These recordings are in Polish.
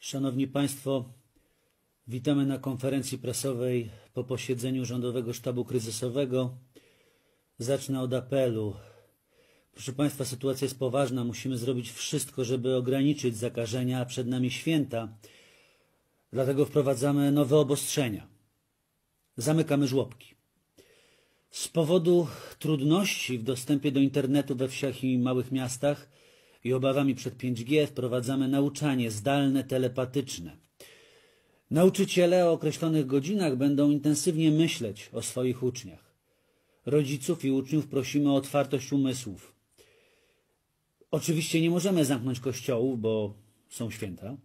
Szanowni Państwo, witamy na konferencji prasowej po posiedzeniu Rządowego Sztabu Kryzysowego. Zacznę od apelu. Proszę Państwa, sytuacja jest poważna. Musimy zrobić wszystko, żeby ograniczyć zakażenia, a przed nami święta. Dlatego wprowadzamy nowe obostrzenia. Zamykamy żłobki. Z powodu trudności w dostępie do internetu we wsiach i małych miastach i obawami przed 5G wprowadzamy nauczanie zdalne, telepatyczne. Nauczyciele o określonych godzinach będą intensywnie myśleć o swoich uczniach. Rodziców i uczniów prosimy o otwartość umysłów. Oczywiście nie możemy zamknąć kościołów, bo są święta,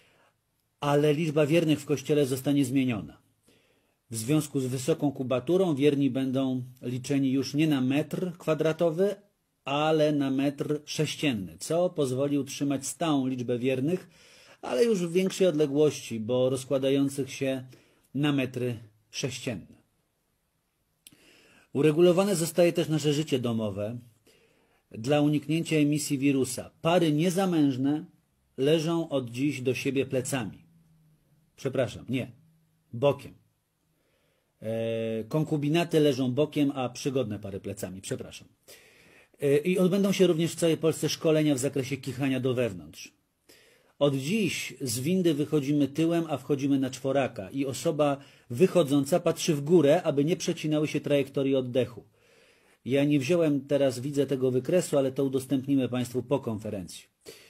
ale liczba wiernych w kościele zostanie zmieniona. W związku z wysoką kubaturą wierni będą liczeni już nie na metr kwadratowy, ale na metr sześcienny, co pozwoli utrzymać stałą liczbę wiernych, ale już w większej odległości, bo rozkładających się na metry sześcienne. Uregulowane zostaje też nasze życie domowe dla uniknięcia emisji wirusa. Pary niezamężne leżą od dziś do siebie plecami. Przepraszam, nie, bokiem. Konkubinaty leżą bokiem, a przygodne pary plecami, przepraszam. I odbędą się również w całej Polsce szkolenia w zakresie kichania do wewnątrz. Od dziś z windy wychodzimy tyłem, a wchodzimy na czworaka i osoba wychodząca patrzy w górę, aby nie przecinały się trajektorie oddechu. Ja nie wziąłem teraz, widzę tego wykresu, ale to udostępnimy Państwu po konferencji.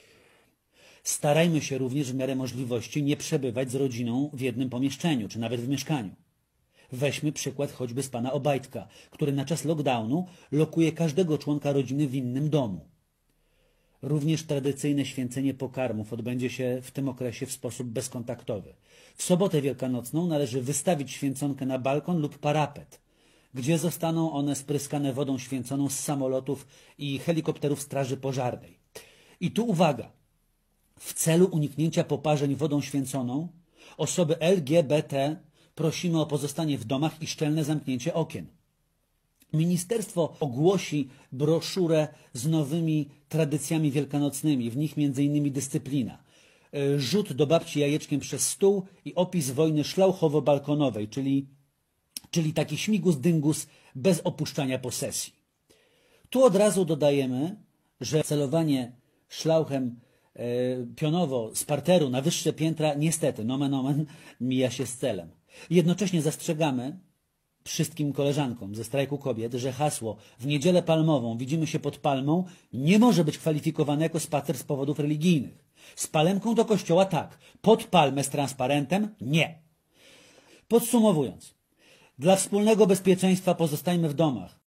Starajmy się również w miarę możliwości nie przebywać z rodziną w jednym pomieszczeniu, czy nawet w mieszkaniu. Weźmy przykład choćby z pana Obajtka, który na czas lockdownu lokuje każdego członka rodziny w innym domu. Również tradycyjne święcenie pokarmów odbędzie się w tym okresie w sposób bezkontaktowy. W sobotę wielkanocną należy wystawić święconkę na balkon lub parapet, gdzie zostaną one spryskane wodą święconą z samolotów i helikopterów straży pożarnej. I tu uwaga! W celu uniknięcia poparzeń wodą święconą osoby LGBT prosimy o pozostanie w domach i szczelne zamknięcie okien. Ministerstwo ogłosi broszurę z nowymi tradycjami wielkanocnymi, w nich m.in. dyscyplina. Rzut do babci jajeczkiem przez stół i opis wojny szlauchowo-balkonowej, czyli taki śmigus-dyngus bez opuszczania posesji. Tu od razu dodajemy, że celowanie szlauchem pionowo z parteru na wyższe piętra niestety, nomen omen, mija się z celem. Jednocześnie zastrzegamy wszystkim koleżankom ze strajku kobiet, że hasło w niedzielę palmową widzimy się pod palmą nie może być kwalifikowane jako spacer z powodów religijnych. Z palemką do kościoła tak, pod palmę z transparentem nie. Podsumowując, dla wspólnego bezpieczeństwa pozostajmy w domach.